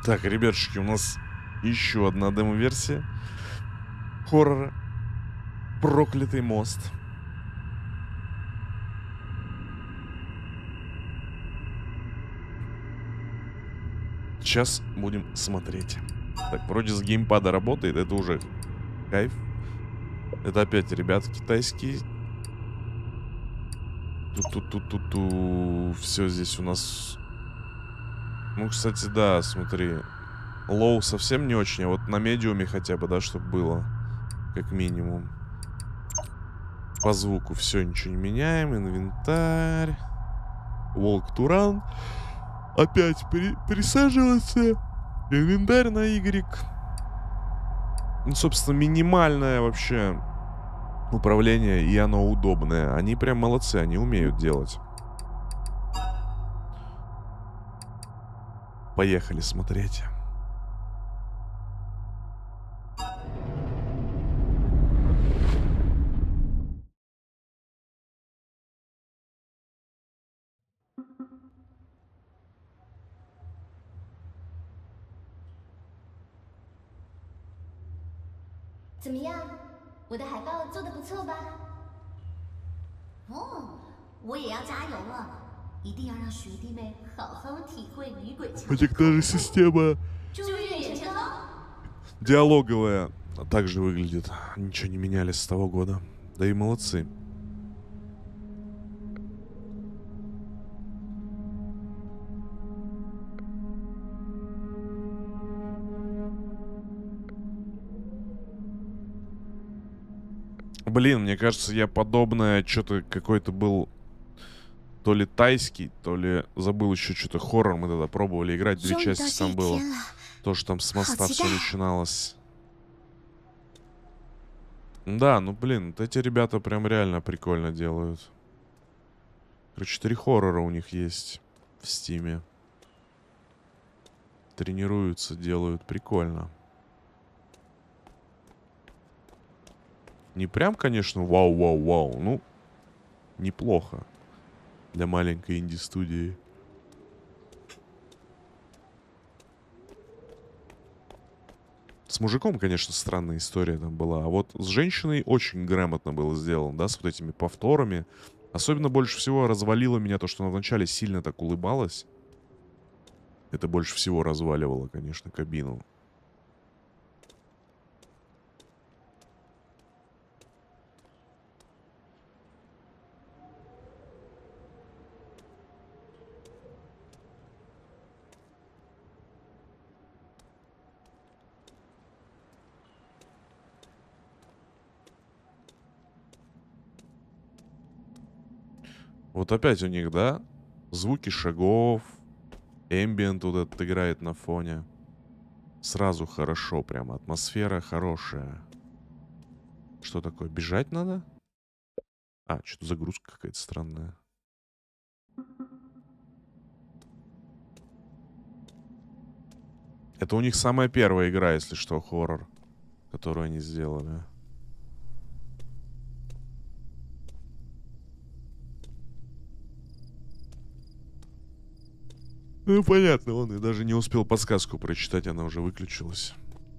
Так, ребятушки, у нас еще одна демо-версия хоррора «Проклятый мост». Сейчас будем смотреть. Так, вроде с геймпада работает, это уже кайф. Это опять ребята китайские. Ту-ту-ту-ту-ту. Все здесь у нас... Ну, кстати, да, смотри. Лоу совсем не очень, а вот на медиуме хотя бы, да, чтобы было. Как минимум. По звуку все, ничего не меняем. Инвентарь. Walk to run. Опять присаживаться. Инвентарь на Y. Ну, собственно, минимальное вообще управление, и оно удобное. Они прям молодцы, они умеют делать. Поехали смотреть. У них даже система диалоговая также выглядит. Ничего не меняли с того года. Да и молодцы. Блин, мне кажется, я подобное что-то какой-то был то ли тайский, то ли забыл еще что-то хоррор. Мы тогда пробовали играть, 2 части там было. Тоже там с моста все начиналось. Да, ну блин, вот эти ребята прям реально прикольно делают. Короче, 3 хоррора у них есть в стиме. Тренируются, делают прикольно. Не прям, конечно, вау-вау-вау. Ну, неплохо. Для маленькой инди-студии. С мужиком, конечно, странная история там была. А вот с женщиной очень грамотно было сделано, да, с вот этими повторами. Особенно больше всего развалило меня то, что она вначале сильно так улыбалась. Это больше всего разваливало, конечно, кабину. Вот опять у них, да? Звуки шагов. Эмбиент вот этот играет на фоне. Сразу хорошо прям. Атмосфера хорошая. Что такое? Бежать надо? А, что-то загрузка какая-то странная. Это у них самая первая игра, если что, хоррор, которую они сделали. Ну, понятно, он и даже не успел подсказку прочитать, она уже выключилась.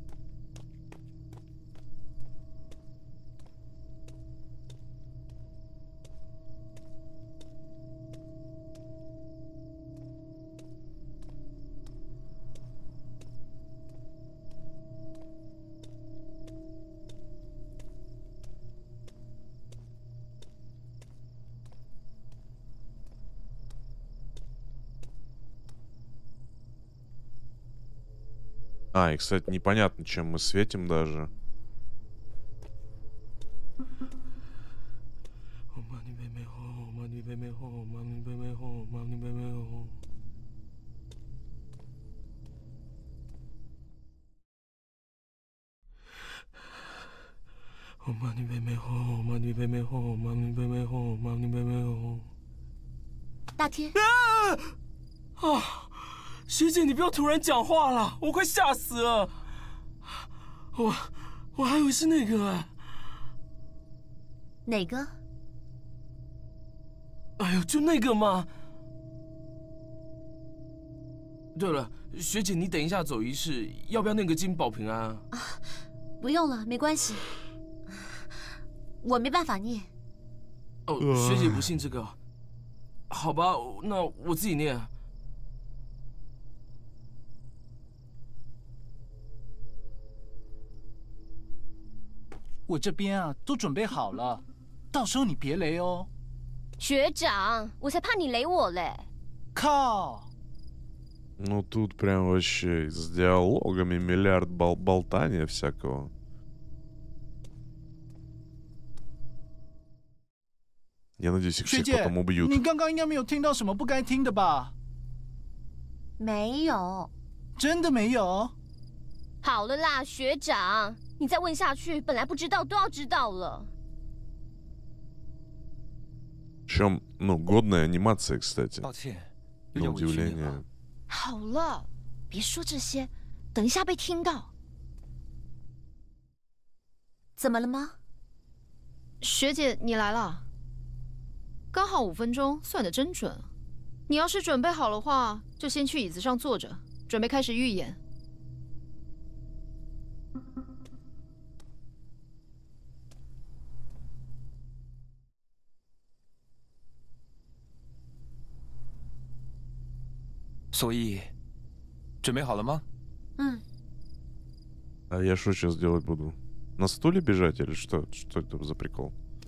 А, и, кстати, непонятно, чем мы светим даже. 大天， 啊！学姐，你不要突然讲话了，我快吓死了。我还以为是那个哎。 哪个？ 哎呦，就那个嘛。 对了，学姐，你等一下走仪式，要不要念个经保平安啊？ 不用了，没关系，我没办法念。 哦，学姐不信这个，好吧，那我自己念。 我这边啊都准备好了，到时候你别雷哦。 学长，我才怕你雷我嘞！ 靠！ Ну тут прям вообще с диалогами миллиард болтания всякого. Я надеюсь, их 学 всех 姐， потом убьют. 你刚刚应该没有听到什么不该听的吧？ 没有。 真的没有？ 好了啦，学长，你再问下去，本来不知道都要知道了。 Причем, ну, годная анимация, кстати. 抱歉， На 有点委屈你 удивление. 了。 好了，别说这些，等一下被听到。怎么了吗？ 学姐，你来了，刚好5分钟，算得真准。你要是准备好的话，就先去椅子上坐着，准备开始预演。 所以，准备好了吗？ 嗯。 А я что сейчас делать буду? На стуле бежать или что? Что это за прикол?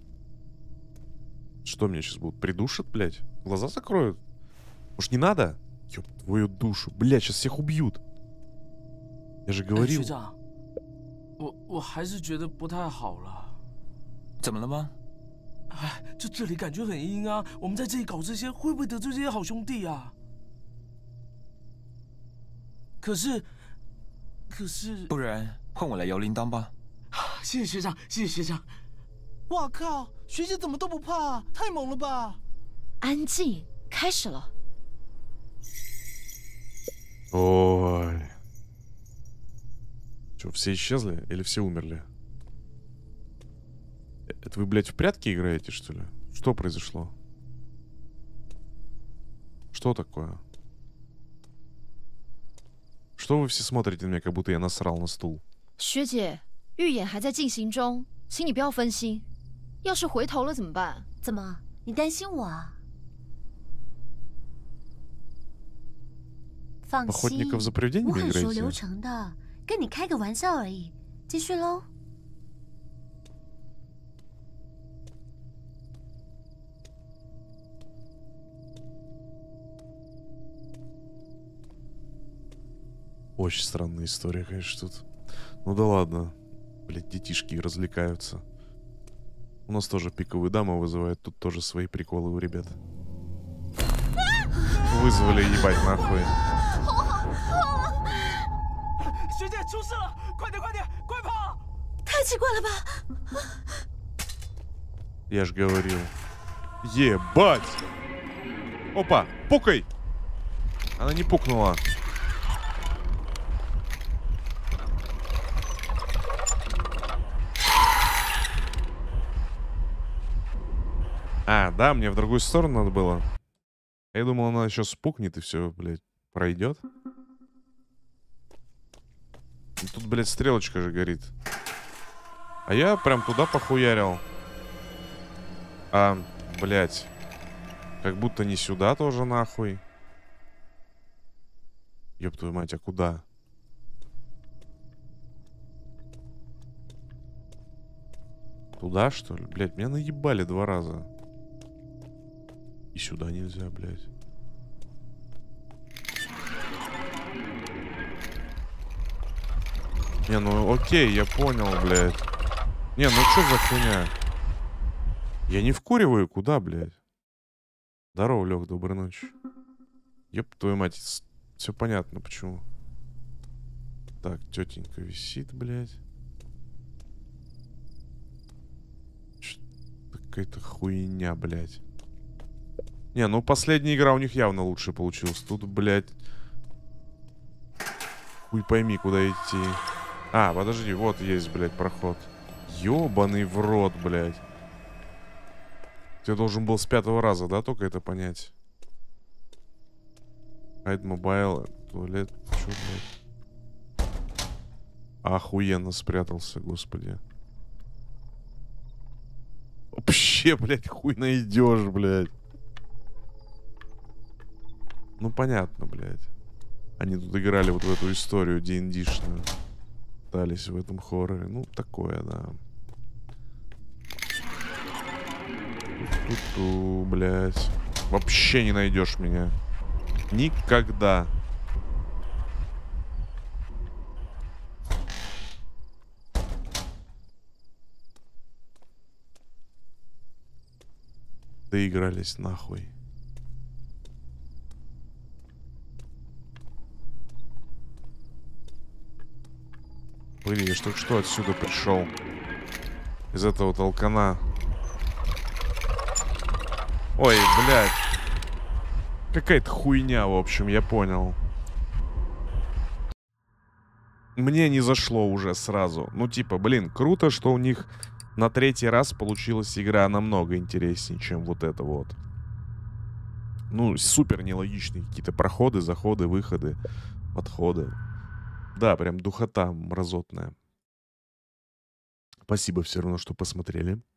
Что мне сейчас будут? Придушат, блядь? Глаза закроют? Может, не надо? Ёб твою душу. Блядь, сейчас всех убьют. Я же 哎 говорил. 学长，我还是觉得不太好了。 怎么了吗？ 哎，就这里感觉很阴啊，我们在这里搞这些，会不会得罪这些好兄弟啊？可是， 不然换我来摇铃铛吧。 谢谢学长，谢谢学长。 哇靠！学姐怎么都不怕，太猛了吧！ 安静，开始了。 Ой. Че, все исчезли или все умерли? Это вы, блядь, в прятки играете, что ли? Что произошло? Что такое? Что вы все смотрите на меня, как будто я насрал на стул? 学姐，预演还在进行中，请你不要分心。要是回头了怎么办？ 怎么？你担心我啊？放心， Охотников за привидениями 我很熟 играете? 流程的，跟你开个玩笑而已。继续喽。 Очень странная история, конечно, тут. Ну да ладно. Блядь, детишки развлекаются. У нас тоже пиковые дамы вызывают. Тут тоже свои приколы у ребят. Вызвали, ебать, нахуй. 学姐出事了，快点快点，快跑！ 太奇怪了吧！ Я ж говорил. Ебать! Опа, пукай! Она не пукнула. А, да, мне в другую сторону надо было. Я думал, она еще спукнет и все, блядь, пройдет. Ну, тут, блядь, стрелочка же горит. А я прям туда похуярил. А, блядь. Как будто не сюда тоже, нахуй. Ёб твою мать, а куда? Туда, что ли? Блядь, меня наебали 2 раза. И сюда нельзя, блядь. Не, ну окей, я понял, блядь. Не, ну что за хуйня? Я не вкуриваю, куда, блядь? Здорово, Лёг, доброй ночи. Ёб твою мать, все понятно, почему. Так, тетенька висит, блядь. Какая-то хуйня, блядь. Не, ну последняя игра у них явно лучше получилась. Тут, блядь... Хуй пойми, куда идти. А, подожди, вот есть, блядь, проход. Ёбаный в рот, блядь. Ты должен был с 5-го раза, да, только это понять? Hide Mobile. туалет. Чё, блядь? Охуенно спрятался, господи. Вообще, блядь, хуй найдешь, блядь. Ну, понятно, блядь. Они тут играли вот в эту историю D&D-шную. Пытались в этом хорроре. Ну, такое, да. Ту-ту, блядь. Вообще не найдешь меня. Никогда. Доигрались нахуй. Блин, я ж только что отсюда пришел. Из этого толкана. Ой, блядь. Какая-то хуйня, в общем, я понял. Мне не зашло уже сразу. Ну, типа, блин, круто, что у них на 3-й раз получилась игра намного интереснее, чем вот это вот. Ну, супер нелогичные какие-то проходы, заходы, выходы, подходы. Да, прям духота мразотная. Спасибо все равно, что посмотрели.